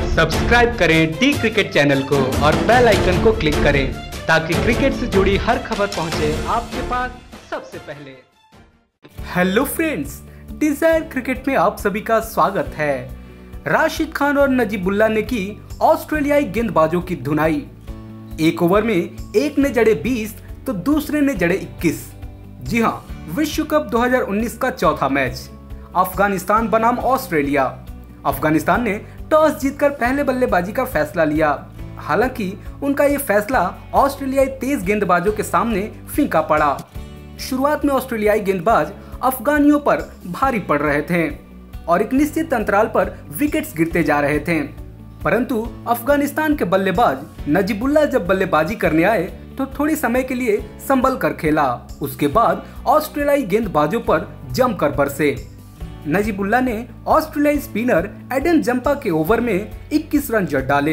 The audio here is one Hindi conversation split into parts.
सब्सक्राइब करें डी क्रिकेट चैनल को और बेल आइकन को क्लिक करें ताकि क्रिकेट से जुड़ी हर खबर पहुंचे आपके पास सबसे पहले। हेलो फ्रेंड्स, डिजायर क्रिकेट में आप सभी का स्वागत है। राशिद खान और नजीबुल्लाह ने की ऑस्ट्रेलियाई गेंदबाजों की धुनाई। एक ओवर में एक ने जड़े 20 तो दूसरे ने जड़े 21। जी हां, विश्व कप 2019 का चौथा मैच अफगानिस्तान बनाम ऑस्ट्रेलिया। अफगानिस्तान ने टॉस जीतकर पहले बल्लेबाजी का फैसला लिया। हालांकि उनका ये फैसला ऑस्ट्रेलियाई तेज गेंदबाजों के सामने फीका पड़ा। शुरुआत में ऑस्ट्रेलियाई गेंदबाज अफगानियों पर भारी पड़ रहे थे और एक निश्चित अंतराल पर विकेट्स गिरते जा रहे थे, परंतु अफगानिस्तान के बल्लेबाज नजीबुल्लाह जब बल्लेबाजी करने आए तो थोड़ी समय के लिए संभल कर खेला। उसके बाद ऑस्ट्रेलियाई गेंदबाजों पर जमकर बरसे। नजीबुल्लाह ने ऑस्ट्रेलियाई स्पिनर एडन जंपा के ओवर में 21 रन जड़ डाले,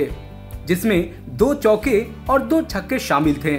जिसमें 2 चौके और 2 छक्के शामिल थे।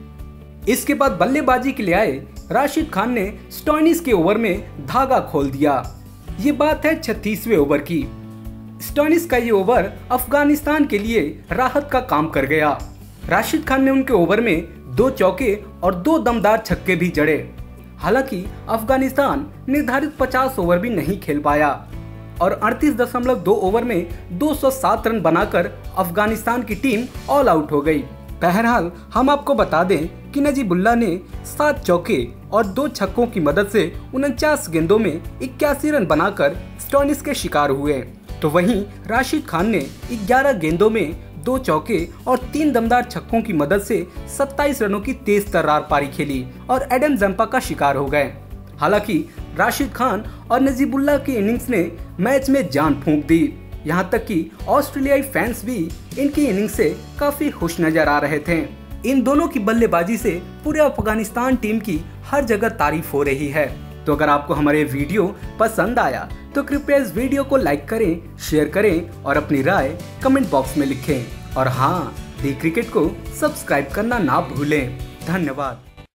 इसके बाद बल्लेबाजी के लिए आए राशिद खान ने स्टॉइनिस के ओवर में धागा खोल दिया। ये बात है 36वें ओवर की। स्टॉइनिस का ये ओवर अफगानिस्तान के लिए राहत का काम कर गया। राशिद खान ने उनके ओवर में 2 चौके और 2 दमदार छक्के भी जड़े। हालांकि अफगानिस्तान निर्धारित 50 ओवर भी नहीं खेल पाया और 38.2 ओवर में 207 रन बनाकर अफगानिस्तान की टीम ऑल आउट हो गई। बहरहाल हम आपको बता दें कि नजीबुल्लाह ने 7 चौके और 2 छक्कों की मदद से 49 गेंदों में 81 रन बनाकर स्टॉइनिस के शिकार हुए, तो वहीं राशिद खान ने 11 गेंदों में 2 चौके और 3 दमदार छक्कों की मदद से 27 रनों की तेज तर्रार पारी खेली और एडन जंपा का शिकार हो गए। हालांकि राशिद खान और नजीबुल्लाह की इनिंग्स ने मैच में जान फूंक दी। यहां तक कि ऑस्ट्रेलियाई फैंस भी इनकी इनिंग्स से काफी खुश नजर आ रहे थे। इन दोनों की बल्लेबाजी से पूरे अफगानिस्तान टीम की हर जगह तारीफ हो रही है। तो अगर आपको हमारे वीडियो पसंद आया तो कृपया इस वीडियो को लाइक करें, शेयर करें और अपनी राय कमेंट बॉक्स में लिखें। और हाँ, डी क्रिकेट को सब्सक्राइब करना ना भूलें। धन्यवाद।